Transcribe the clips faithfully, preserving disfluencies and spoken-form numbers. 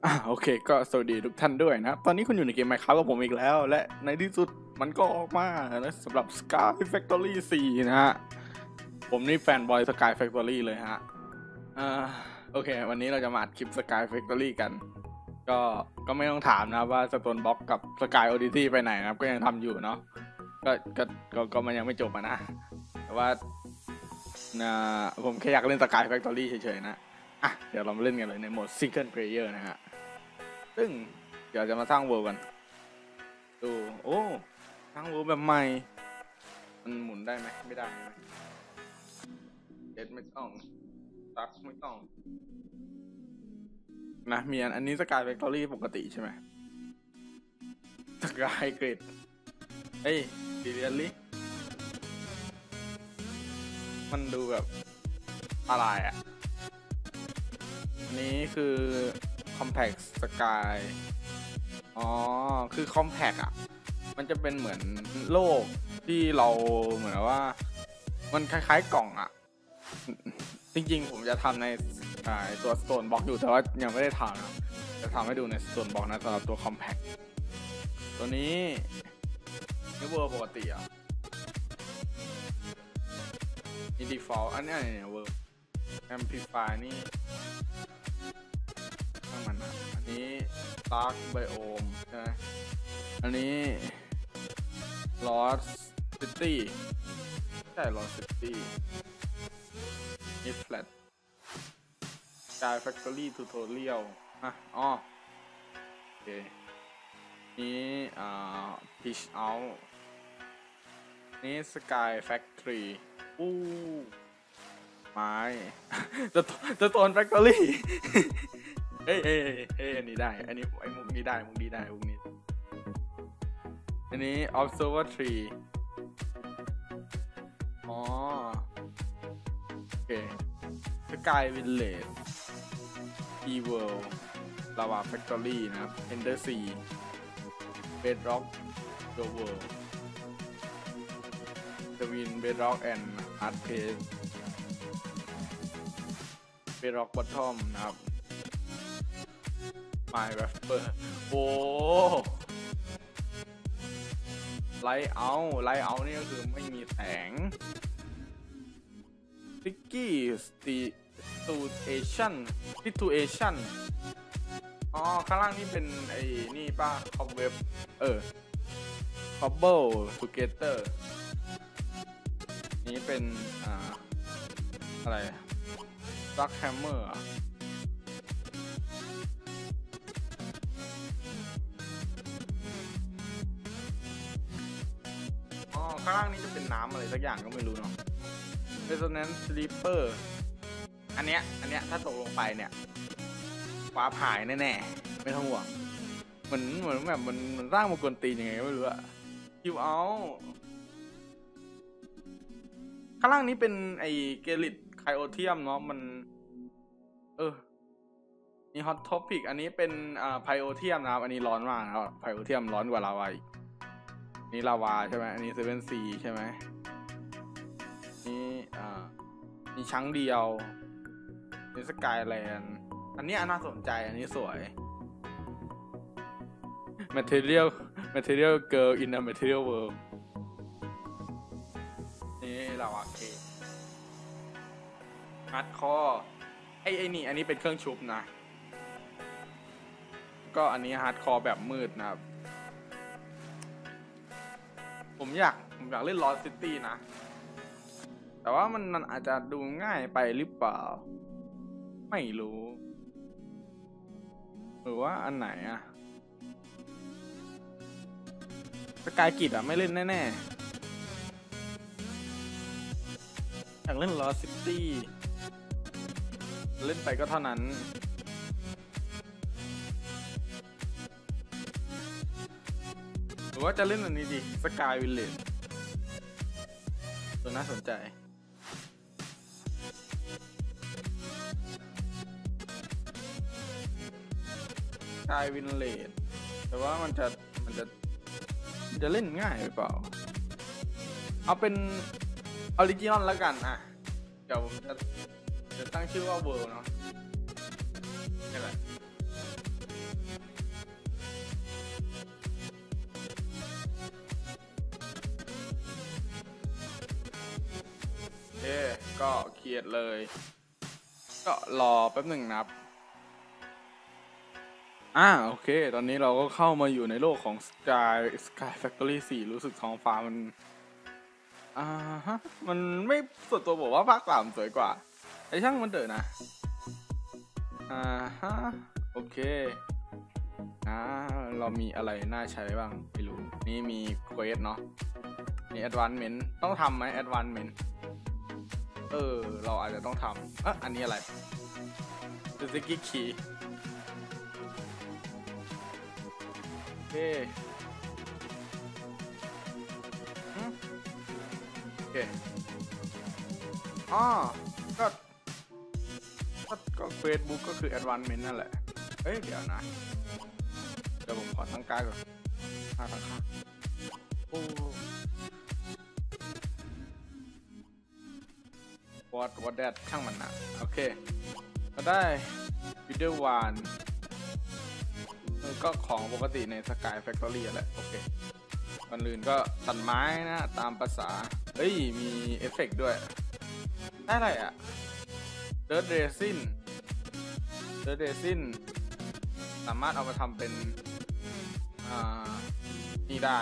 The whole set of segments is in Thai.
อ่าโอเคก็สวัสดีทุกท่านด้วยนะตอนนี้คุณอยู่ในเกม Minecraft กับผมอีกแล้ว และในที่สุดมันก็ออกมานะสำหรับ Sky Factory สี่นะฮะผมนี่แฟนบอย Sky Factory เลยฮะอ่าโอเควันนี้เราจะมาอัดคลิป Sky Factory กันก็ก็ไม่ต้องถามนะว่า Stone Block กับ Sky Odyssey ไปไหนนะครับก็ยังทำอยู่เนาะก็ก็ก็ก็มันยังไม่จบนะแต่ว่านะผมแค่อยากเล่น Sky Factory เฉยๆนะอ่ะเดี๋ยวเรามาเล่นกันเลยในโหมด Single Player นะฮะซึ่งเดี๋ยวจะมาสร้างเวิลด์กันดูโอ้สร้างเวิลด์แบบใหม่มันหมุนได้ไหมไม่ได้ไหมเด็ดไม่ต้องตักไม่ต้องนะมีอันอันนี้สกายแฟคทอรี่ปกติใช่ไหมสกายเกรดเฮ้ยซีเรียลลี่มันดูแบบอะไรอ่ะอันนี้คือ Compact Sky อ๋อคือ Compact อ่ะมันจะเป็นเหมือนโลกที่เราเหมือนว่ามันคล้ายๆกล่องอ่ะจริงๆผมจะทำในตัว Stone Block อยู่แต่ว่ายังไม่ได้ทำนะจะทำให้ดูใน Stone Block นะสำหรับตัว Compact ตัวนี้นี่เวอร์ปกติอ่ะนี่ default อันนี้เนี่ยเวอร์ amplify นี่ข้างมันนะอันนี้ dark biome ใช่ไหมอันนี้ lost city ใช่ lost city นี่ flat sky factory tutorial อ่ะอ๋อโอเคนี่อ่า pitch out นี่ sky factory อู้ไม้จะจะตน factory เฮ้ยเฮ้ยเฮ้ยอันนี้ได้อันนี้ไอ้มุกนี้ได้มุกนี้ได้มุกนี้อันนี้ observatory อ๋อโอเค sky village e world lava factory นะครับ ender sea bedrock the world the wind bedrock and hard place bedrock bottom นะครับ my wrapper โอ้ไลท์เอาไลท์เอานี่ก็คือไม่มีแสง sticky situation situation อ๋อข้างล่างนี่เป็นไอ้นี่ป่ะ cobweb เออ cobble together นี้เป็นอ่าอะไร rock hammer อ่ะอ๋อข้างล่างนี้จะเป็นน้ำอะไรสักอย่างก็ไม่รู้เนาะ resonance sleeper อันเนี้ยอันเนี้ยถ้าตกลงไปเนี่ยฟ้าผ่ายแน่ๆไม่ต้องห่วงเหมือนเหมือนแบบมันมันร่างมากวนตีนยังไงไม่รู้อะคิวเอาข้างล่างนี้เป็นไอเกลิตไคโอเทียมเนาะมันเออมีฮอตท็อปิกอันนี้เป็นอ่าไพโอเทียมนะครับอันนี้ร้อนมากนะครับไพโอเทียมร้อนกว่าลาวาอีกนี่ลาวาใช่ไหมอันนี้เซเว่นซีใช่ไหมนี่อ่ามีชั้งเดียวนี่สกายแลนด์อันนี้น่าสนใจอันนี้สวย material material girl in a material world นี่ลาวาเคฮาร์ดคอร์ไอ้ไอ้นี่อันนี้เป็นเครื่องชุบนะก็อันนี้ฮาร์ดคอร์แบบมืดนะครับผมอยากผมอยากเล่น Lost City นะแต่ว่ามันมันอาจจะดูง่ายไปหรือเปล่าไม่รู้หรือว่าอันไหนอะสกายกิจอะไม่เล่นแน่ๆอยากเล่น Lost City เล่นไปก็เท่านั้นหรือว่าจะเล่นอันนี้ดี Sky Village ตัวน่าสนใจสกายวินเลดแต่ว่ามันจะมันจะจะเล่นง่ายหรือเปล่าเอาเป็นออริจินอลแล้วกันอ่ะเดี๋ยวผมจะจะตั้งชื่อว่าเวิร์เนาะนี่แหละก็เครียดเลยก็รอแป๊บหนึ่งนะครับอ่าโอเคตอนนี้เราก็เข้ามาอยู่ในโลกของ Sky Sky Factory สี่รู้สึกท้องฟ้ามันอ่าฮะมันไม่ส่วนตัวบอกว่าภาคสามสวยกว่าไอ้ช่างมันเถอะนะอ่าฮะโอเคอ่าเรามีอะไรน่าใช้บ้างไม่รู้นี่มีเควสเนาะมี Advancement ต้องทำไหม Advancement เออเราอาจจะต้องทำอ่ะอันนี้อะไร Suzuki Key โอเคโอเคอ๋อก็ก็ก็เฟซบุ๊กก็คือ Advancement นั่นแหละเอ้ยเดี๋ยวนะเดี๋ยวผมขอตั้งค่าก่อนค่าตั้งค่าโอ้ what what that ช่างมันนะโอเคก็ได้วิดีโอวานก็ของปกติใน Sky Factory แหละโอเคก่อนอื่นก็ตัดไม้นะตามภาษาเฮ้ยมีเอฟเฟกต์ด้วยได้อะไรอ่ะ Dirt Resin Dirt Resin สามารถเอามาทำเป็นอ่านี่ได้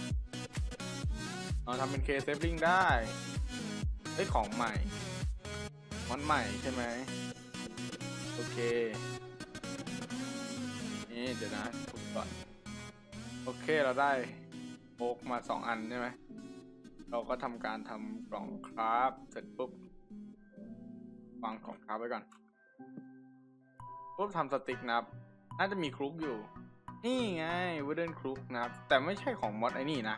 เอาทำเป็นเคเซฟลิงได้เฮ้ยของใหม่มันใหม่ใช่ไหมโอเคนี่เดี๋ยวนะถูกก่อนโอเคเราได้โอ๊กมาสองอันใช่ไหมเราก็ทำการทำกล่องคราฟเสร็จปุ๊บวางกล่องคราฟไว้ก่อนปุ๊บทำสติ๊กนะครับน่าจะมีครุกอยู่นี่ไงวูดเดนครุกนะครับแต่ไม่ใช่ของมอดไอ้นี่นะ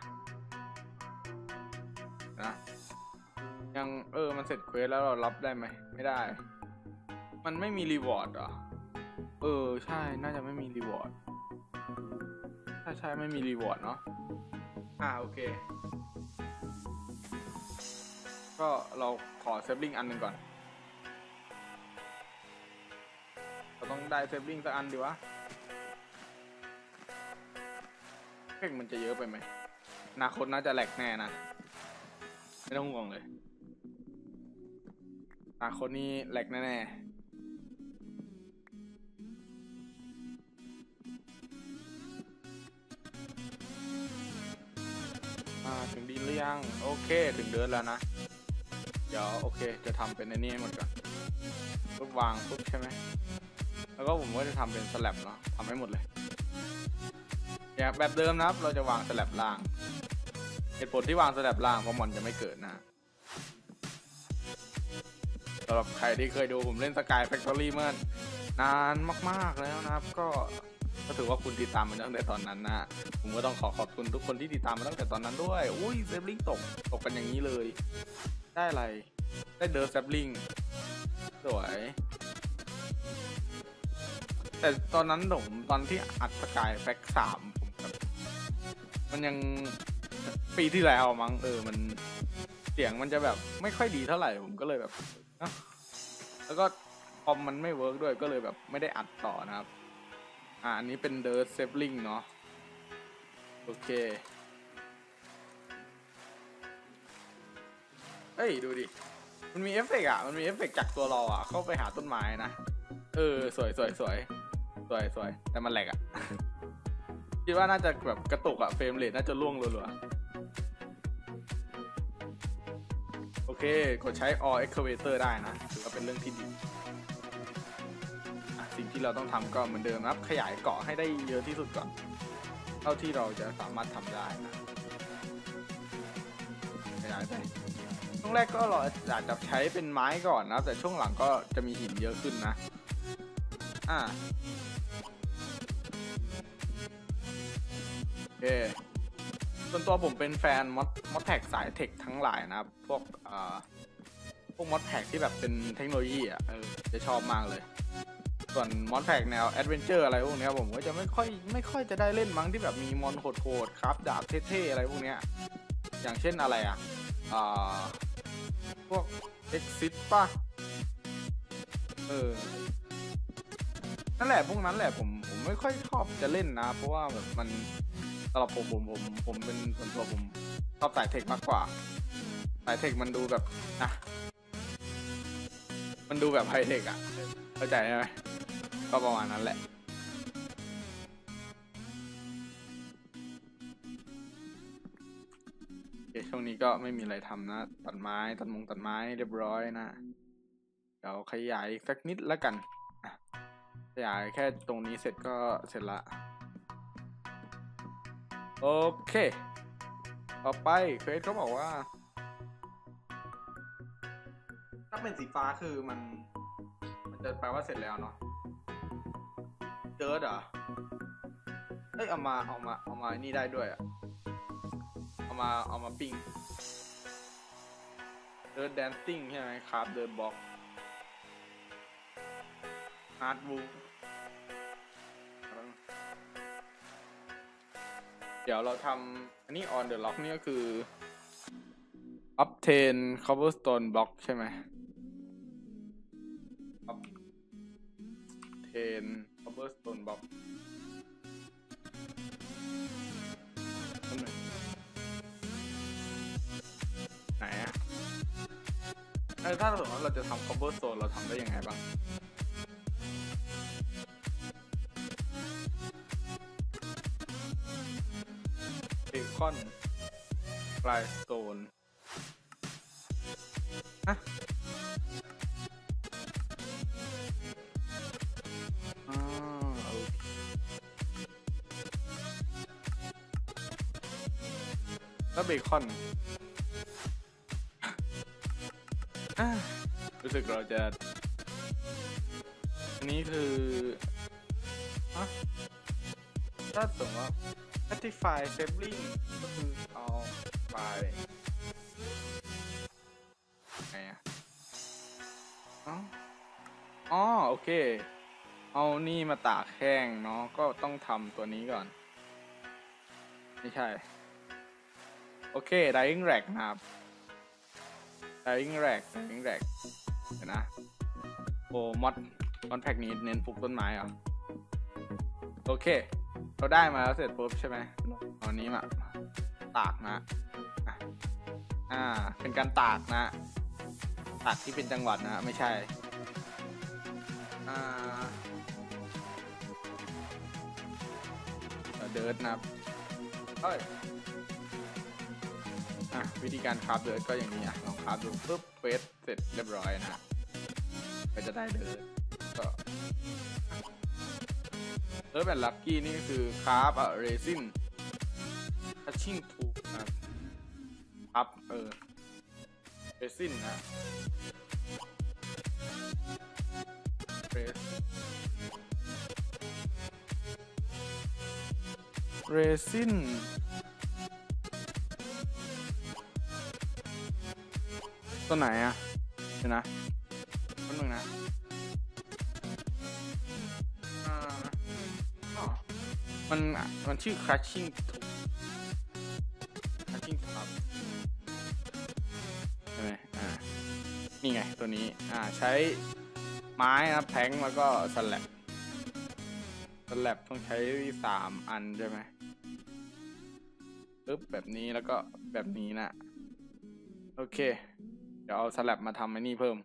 นะยังเออมันเสร็จเควสแล้วเรารับได้ไหมไม่ได้มันไม่มีรีวอร์ดเหรอเออใช่น่าจะไม่มีรีวอร์ดถ้าใช่ไม่มีรีวอร์ดเนาะอ่าโอเคก็เราขอเซฟลิงอันหนึ่งก่อนเราต้องได้เซฟลิงสักอันดีวะเพ่งมันจะเยอะไปไหมอนาคตน่าจะแหลกแน่นะไม่ต้องห่วงเลยอนาคตนี้แหลกแน่ๆถึงดินหรือยังโอเคถึงเดินแล้วนะเดี๋ยวโอเคจะทำเป็นอันนี้หมดก่อนปุ๊บวางปุ๊บใช่ไหมแล้วก็ผมก็จะทำเป็นสลับเนาะทำให้หมดเลยอย่างแบบเดิมนะครับเราจะวางสลับล่างเหตุผลที่วางสลับล่างเพราะมันจะไม่เกิดนะสำหรับใครที่เคยดูผมเล่น Sky Factory เมื่อนานมากๆแล้วนะครับก็ก็ถือว่าคุณติดตามมาตั้งแต่ตอนนั้นนะผมก็ต้องขอขอบคุณทุกคนที่ติดตามมาตั้งแต่ตอนนั้นด้วยอุ้ยเซฟลิงตกตกกันอย่างนี้เลยได้อะไรได้เดิร์ฟเซฟลิงสวยแต่ตอนนั้นผมตอนที่อัดสกายแฟกสามผมแบบมันยังปีที่แล้วมั้งเออมันเสียงมันจะแบบไม่ค่อยดีเท่าไหร่ผมก็เลยแบบแล้วก็คอมมันไม่เวิร์กด้วยก็เลยแบบไม่ได้อัดต่อนะครับอ่าอันนี้เป็นเดิร์ฟเซฟลิงเนาะโอเคเฮ้ยดูดิมันมีเอฟเฟกต์อ่ะมันมีเอฟเฟกต์จากตัวเราอ่ะเข้าไปหาต้นไม้นะเออสวยสวยสวยสวยสวยแต่มันแหลกอ่ะ คิดว่าน่าจะแบบกระตุกอ่ะเฟรมเรทน่าจะล่วงรัวๆโอเคกดใช้ all excavator ได้นะถือว่าเป็นเรื่องที่ดีสิ่งที่เราต้องทำก็เหมือนเดิมนะครับขยายเกาะให้ได้เยอะที่สุดก่อนเท่าที่เราจะสามารถทำได้นะขยายไปช่วงแรกก็เราอาจจะใช้เป็นไม้ก่อนนะแต่ช่วงหลังก็จะมีหินเยอะขึ้นนะอ่าโอเคส่วนตัวผมเป็นแฟนมอดมอดแท็กสายเทคทั้งหลายนะครับพวกอ่าพวกมอดแท็กที่แบบเป็นเทคโนโลยีอ่ะเออจะชอบมากเลยส่วนมอดแท็กแนวแอดเวนเจอร์อะไรพวกนี้ผมก็จะไม่ค่อยไม่ค่อยจะได้เล่นมั้งที่แบบมีมอนโหดๆครับดาบเท่ๆอะไรพวกนี้อย่างเช่นอะไรอ่ะอ่าพวก Exit ป่ะเออนั่นแหละพวกนั้นแหละผมผมไม่ค่อยชอบจะเล่นนะเพราะว่าแบบมันสำหรับผมผมผมผมเป็นส่วนตัวผมชอบสายเทคมากกว่าสายเทคมันดูแบบนะมันดูแบบไฮเทคอ่ะเข้าใจไหมก็ประมาณนั้นแหละช่วงนี้ก็ไม่มีอะไรทำนะตัดไม้ตัดมงตัดไม้เรียบร้อยนะเดี๋ยวขยายสักนิดแล้วกันขยายแค่ตรงนี้เสร็จก็เสร็จละโอเคต่อไปเควสเขาบอกว่าถ้าเป็นสีฟ้าคือมันมันจะแปลว่าเสร็จแล้วเนาะเดิร์ดเหรอเอ้ยเอามาเอามาเอามานี่ได้ด้วยอะเอามาเอามาปิ้งเดิร์ดแดนซิ่งใช่ไหมครับเดิร์ดบล็อกฮาร์ดวูเดี๋ยวเราทำอันนี้ on the lock นี่ก็คือ obtain cobblestone block ใช่ไหม obtain cobblestone block ไหนอะเออถ้าสมมติว่าเราจะทำ cobblestone เราทำได้ยังไงบ้างคอนปลายสโตนฮะอ๋อโอเคแล้วเบคอนรู้สึกเราจะอันนี้คือฮะถ้าสมมติว่า certify sibling ก็คือเอาไปไงอ่ะอ๋ออ๋อโอเคเอานี่มาตากแห้งเนาะก็ต้องทำตัวนี้ก่อนไม่ใช่โอเค dying rack นะครับ dying rack dying rack เดี๋ยวนะโอ้มอดมอดแพ็กนี้เน้นปลูกต้นไม้เหรอโอเคเราได้มาแล้วเสร็จปุ๊บใช่ไหมเอานี้มาตากนะอ่าเป็นการตากนะตากที่เป็นจังหวัดนะไม่ใช่อ่าเดิร์ดนะเฮ้ยอ่ะวิธีการคราฟเดิร์ดก็อย่างนี้อ่ะลองคราฟดูปุ๊บเฟสเสร็จเรียบร้อยนะก็จะได้เดิร์ดก็เออแบบลัคกี้นี่คือคราฟอะเรซินทัชชิ่งทูนะครับครับเออเรซินนะเรสเรซินตัวไหนอ่ะเดี๋ยวนะตัวหนึ่งนะมันมันชื่อ crushing crushing top ใช่ไหมอ่านี่ไงตัวนี้อ่าใช้ไม้นะแพงแล้วก็สแลบสแลบต้องใช้สามอันใช่ไหมปึ๊บแบบนี้แล้วก็แบบนี้นะโอเคเดี๋ยวเอาสแลบมาทำไอ้นี่เพิ่ม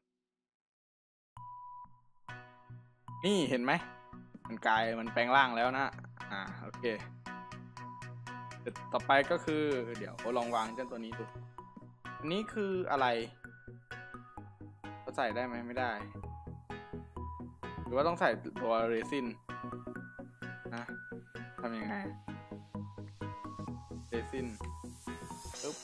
นี่เห็นไหมมันกลายมันแปลงร่างแล้วนะอ่าโอเคต่อไปก็คือเดี๋ยวลองวางเจ้าตัวนี้ดูอันนี้คืออะไรเขาใส่ได้ไหมไม่ได้หรือว่าต้องใส่ตัวเรซินนะทำยังไงเรซินปึ๊บ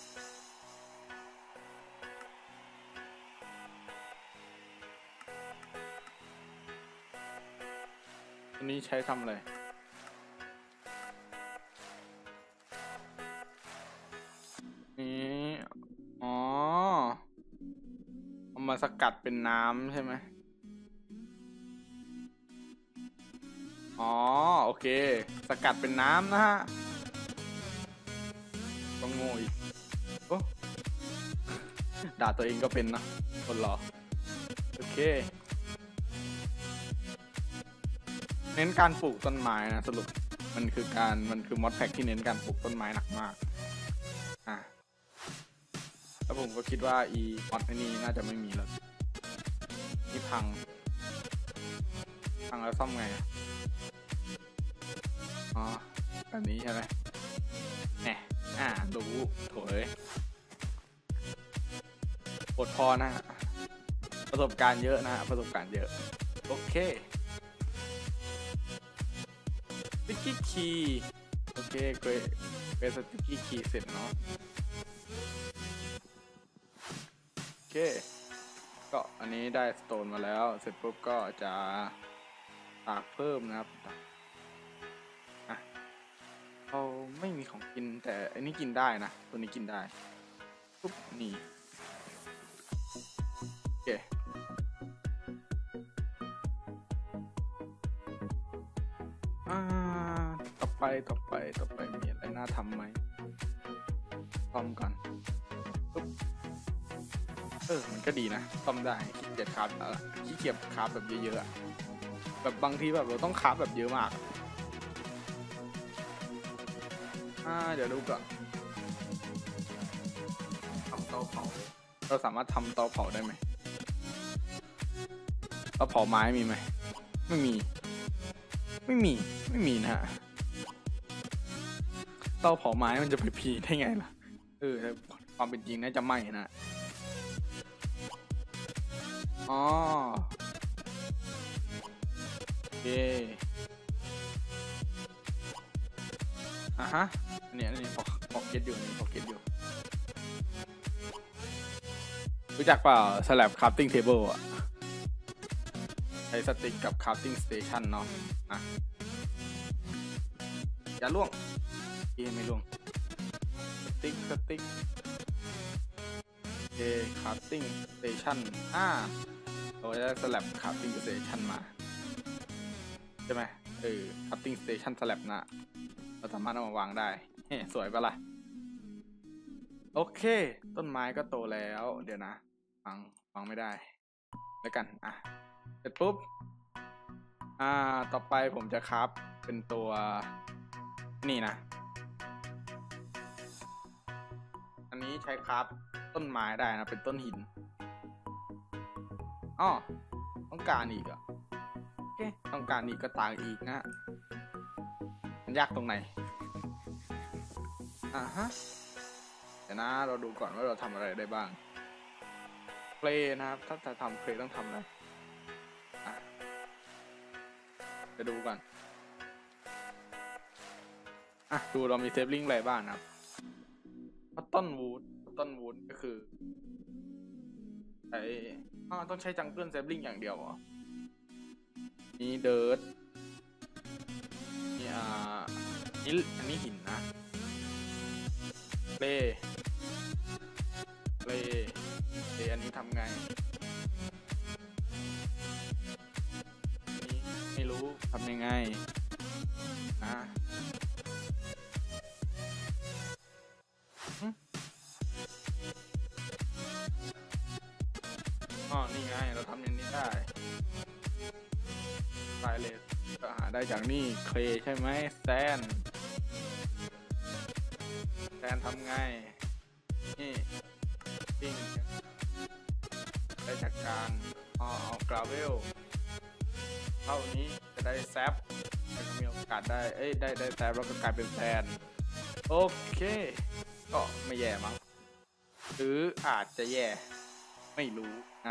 ตัวนี้ใช้ทำอะไรนี่อ๋อเอามาสกัดเป็นน้ำใช่ไหมอ๋อโอเคสกัดเป็นน้ำนะฮะต้องโง่อีกโอ้ด่าตัวเองก็เป็นนะคนหล่อโอเคเน้นการปลูกต้นไม้นะสรุปมันคือการมันคือมอดแพ็กที่เน้นการปลูกต้นไม้หนักมากอ่ะแล้วผมก็คิดว่าอีมอดนี้น่าจะไม่มีแล้วนี่พังพังแล้วซ่อมไงอ๋อแบบนี้ใช่ไหมแหมอ่ารู้โถยอดพอนะประสบการณ์เยอะนะประสบการณ์เยอะโอเคสติ๊กกี้คีย์โอเคเกรดเกรดสติ๊กกี้คีย์เสร็จเนาะโอเคก็อันนี้ได้สโตนมาแล้วเสร็จปุ๊บก็จะตากเพิ่มนะครับอ่ะเราไม่มีของกินแต่อันนี้กินได้นะตัวนี้กินได้ปุ๊บนี่โอเคอ่าต่อไปต่อไปต่อไปมีอะไรน่าทำไหมซ่อมก่อนปุ๊บเออมันก็ดีนะซ่อมได้ขี้เกียจคราฟเออขี้เกียจคราฟแบบเยอะๆแบบบางทีแบบเราต้องคราฟแบบเยอะมากอ่าเดี๋ยวดูก่อนทำเตาเผาเราสามารถทำเตาเผาได้ไหมเตาเผาไม้มีไหมไม่มีไม่มีไม่มีนะฮะเตาเผาไม้มันจะไปพีได้ไงล่ะเออความเป็นจริงน่าจะไม่นะอ๋อโอเคอ่ะฮะอันนี้อันนี้พอพอเก็ตอยู่นี่พอเก็ตอยู่รู้จักเปล่า slab crafting table อ่ะใช้สติ๊กกับ crafting station เนาะอ่ะอย่าล่วงเอ้ไม่ล่วงสติ๊กสติ๊กเอ crafting station อ่าเราจะ slab crafting station มาใช่ไหมเออ crafting station slab นะเราสามารถเอามาวางได้เฮ้สวยปะล่ะโอเคต้นไม้ก็โตแล้วเดี๋ยวนะฟังฟังไม่ได้แล้วกันอ่ะเสร็จปุ๊บอ่าต่อไปผมจะคราฟเป็นตัวนี่นะอันนี้ใช้คราฟต้นไม้ได้นะเป็นต้นหินอ้อต้องการอีกอ่ะโอเคต้องการอีกก็ตากอีกนะมันยากตรงไหนอ่าฮะเดี๋ยวนะเราดูก่อนว่าเราทำอะไรได้บ้างเพลย์นะครับถ้าจะทำเพลย์ต้องทำอะไรอ่ะจะดูก่อนอ่ะดูเรามีเซฟลิงก์อะไรบ้างนะครับพัตตันวูดพัตตันวูดก็คือใช้อ่าต้องใช้จังเกิลเซฟลิงก์อย่างเดียวเหรอนี่เดิร์ดนี่อ่านี่อันนี้หินนะเพลย์เพลย์เพลย์อันนี้ทำไงนี่ไม่รู้ทำยังไงนะอ๋อนี่ไงเราทำอย่างนี้ได้ไฟเลสก็หาได้จากนี่เคลใช่ไหมแซนแซนทำไงนี่ปิ้งได้จากการอ๋อเอากราเวลเท่านี้จะได้แซปจะมีโอกาสได้เอ้ยได้ได้แซปแล้วก็กลายเป็นแซนโอเคก็ไม่แย่มั้งหรืออาจจะแย่ไม่รู้อ่ะ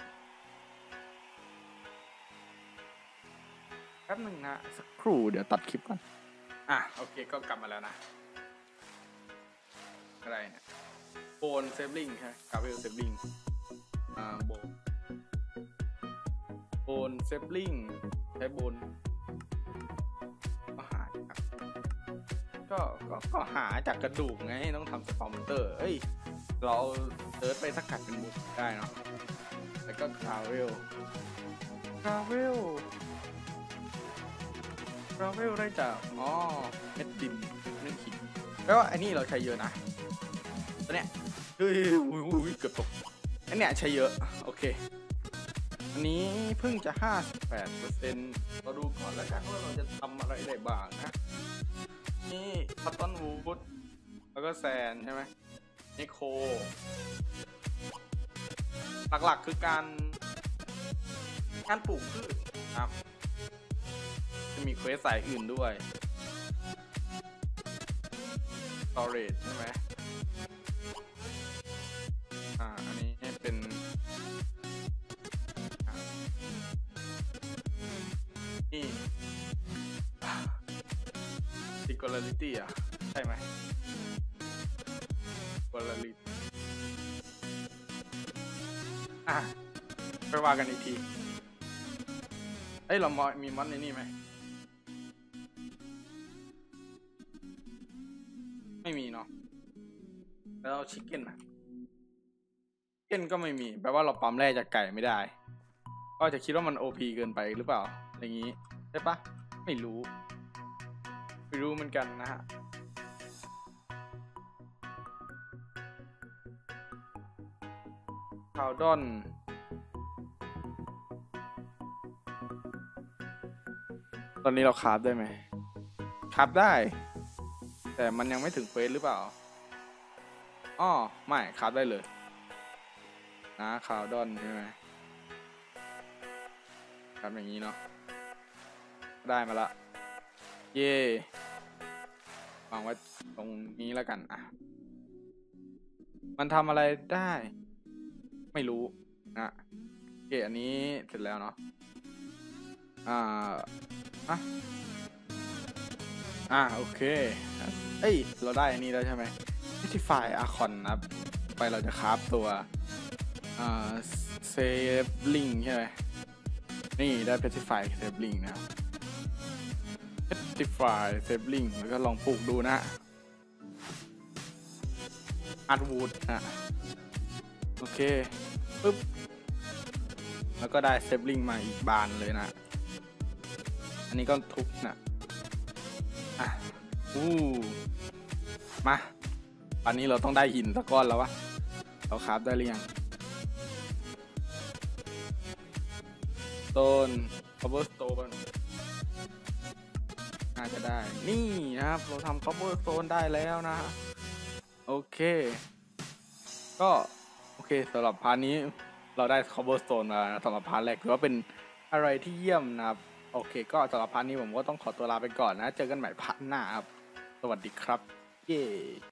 แป๊บหนึ่งนะสักครู่เดี๋ยวตัดคลิปก่อนอ่ะโอเคก็กลับมาแล้วนะอะไรเนี่ยโบนเซฟลิงใช่กราเวลเซฟลิงอ่าโบนโบนเซฟลิงใช้โบนก็หาจากก็ก็ก็หาจากกระดูกไงต้องทำสปอมเตอร์เอ้ยเราเซิร์ชไปสกัดเป็นบุกได้เนาะแล้วก็กราเวลกราเวลกราเวลได้จากอ๋อเม็ดดินเม็ดหินแล้วอันนี้เราใช้เยอะนะตัวเนี้ยเฮ้ยอุ้ยเกือบตกอันเนี้ยใช้เยอะโอเคอันนี้เพิ่งจะห้าสิบแปดเปอร์เซ็นต์เราดูก่อนแล้วกันว่าเราจะทำอะไรได้บ้างนะนี่พัตตันวูดแล้วก็แซนใช่ไหมนิโคหลักๆคือการการปลูกพืชครับจะมีเควสสายอื่นด้วย storage ใช่ไหมอ่าอันนี้เป็นนี่ singularity อ่ะใช่ไหม singularity อ่ะไปว่ากันอีกทีเอ้ยเรามีมอดในนี่ไหมไม่มีเนาะแล้วชิคเก้นอะชิคเก้นก็ไม่มีแปลว่าเราปั๊มแร่จากไก่ไม่ได้ก็จะคิดว่ามัน โอ พี เกินไปหรือเปล่าอย่างนี้ใช่ปะไม่รู้ไม่รู้เหมือนกันนะฮะคาวดอนตอนนี้เราคราฟได้ไหมคราฟได้แต่มันยังไม่ถึงเควสหรือเปล่าอ้อไม่คราฟได้เลยนะคาวดอนใช่ไหมทำอย่างนี้เนาะได้มาละเย่วางไว้ตรงนี้แล้วกันอ่ะมันทำอะไรได้ไม่รู้นะโอเคอันนี้เสร็จแล้วเนาะอ่าอ่ะอ่าโอเคเอ้ยเราได้อันนี้แล้วใช่ไหมที่ไฟล์อาคอนนะครับไปเราจะคราฟตัวอ่าเซฟลิงใช่ไหมนี่ได้เพชรไฟล์เซฟลิงนะครับเพชรไฟล์เซฟลิงแล้วก็ลองปลูกดูนะอาร์ตวูดนะโอเคปึ๊บแล้วก็ได้เซฟลิงมาอีกบานเลยนะอันนี้ก็ทุบนะอ่ะอู้มาอันนี้เราต้องได้หินสักก้อนแล้ววะเราคราฟได้หรือยังต้น cobblestone น่าจะได้นี่นะครับเราทำ cobblestone ได้แล้วนะโอเคก็โอเคสำหรับพาร์ทนี้เราได้ cobblestone มาสำหรับพาร์ทแรกถือว่าเป็นอะไรที่เยี่ยมนะครับโอเคก็สำหรับพาร์ทนี้ผมก็ต้องขอตัวลาไปก่อนนะเจอกันใหม่พาร์ทหน้าครับสวัสดีครับเย้